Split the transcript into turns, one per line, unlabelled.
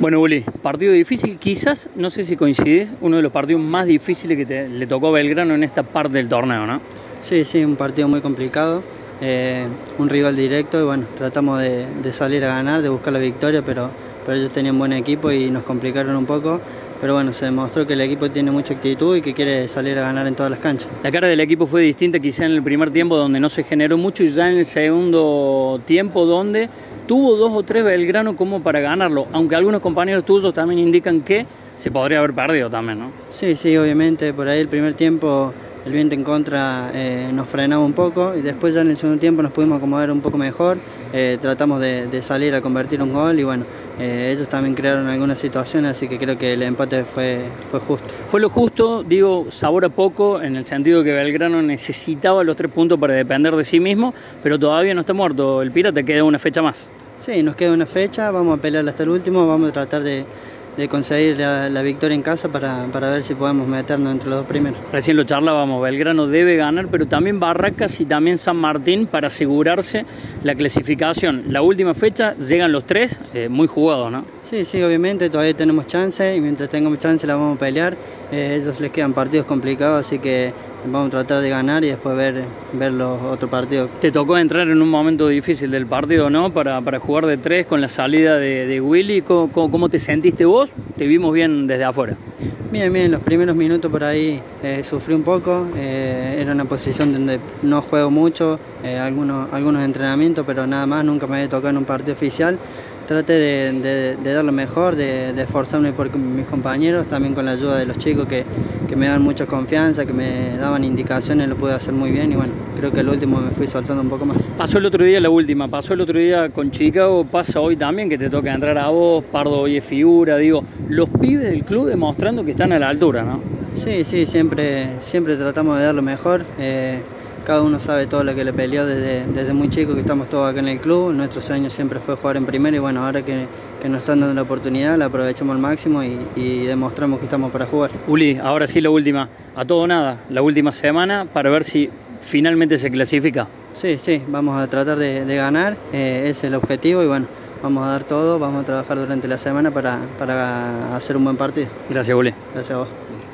Bueno, Uli, partido difícil, quizás, no sé si coincidís, uno de los partidos más difíciles que le tocó a Belgrano en esta parte del torneo, ¿no?
Sí, sí, un partido muy complicado, un rival directo y bueno, tratamos de salir a ganar, de buscar la victoria, pero ellos tenían buen equipo y nos complicaron un poco, pero bueno, se demostró que el equipo tiene mucha actitud y que quiere salir a ganar en todas las canchas.
La cara del equipo fue distinta quizá en el primer tiempo donde no se generó mucho y ya en el segundo tiempo donde tuvo 2 o 3 Belgrano como para ganarlo, aunque algunos compañeros tuyos también indican que se podría haber perdido también, ¿no?
Sí, sí, obviamente, por ahí el primer tiempo el viento en contra nos frenaba un poco y después ya en el segundo tiempo nos pudimos acomodar un poco mejor, tratamos de salir a convertir un gol y bueno, ellos también crearon algunas situaciones, así que creo que el empate fue justo.
Fue lo justo, digo, sabor a poco, en el sentido de que Belgrano necesitaba los 3 puntos para depender de sí mismo, pero todavía no está muerto el Pirata, queda una fecha más.
Sí, nos queda una fecha, vamos a pelear hasta el último, vamos a tratar de conseguir la victoria en casa para ver si podemos meternos entre los dos primeros.
Recién lo charlábamos, Belgrano debe ganar, pero también Barracas y también San Martín para asegurarse la clasificación. La última fecha llegan los 3, muy jugados, ¿no?
Sí, sí, obviamente todavía tenemos chance y mientras tengamos chance la vamos a pelear. Ellos les quedan partidos complicados, así que vamos a tratar de ganar y después ver los otros partidos.
Te tocó entrar en un momento difícil del partido, ¿no? Para jugar de 3 con la salida de Willy. ¿Cómo te sentiste vos? Te vimos bien desde afuera.
Bien, bien, los primeros minutos por ahí sufrí un poco, era una posición donde no juego mucho, algunos entrenamientos, pero nada más, nunca me había tocado en un partido oficial. Traté de dar lo mejor, de esforzarme por mis compañeros, también con la ayuda de los chicos que me daban mucha confianza, que me daban indicaciones, lo pude hacer muy bien y bueno, creo que al último me fui soltando un poco más.
Pasó el otro día la última, pasó el otro día con Chicago, pasa hoy también que te toca entrar a vos, Pardo hoy es figura, digo, los pibes del club demostrando que están a la altura, ¿no?
Sí, sí, siempre tratamos de dar lo mejor. Cada uno sabe todo lo que le peleó desde muy chico que estamos todos acá en el club. Nuestro sueño siempre fue jugar en primera y bueno, ahora que nos están dando la oportunidad la aprovechamos al máximo y demostramos que estamos para jugar.
Uli, ahora sí la última, a todo o nada, la última semana para ver si finalmente se clasifica.
Sí, sí, vamos a tratar de ganar, ese es el objetivo y bueno, vamos a dar todo, vamos a trabajar durante la semana para hacer un buen partido.
Gracias, Uli.
Gracias a vos.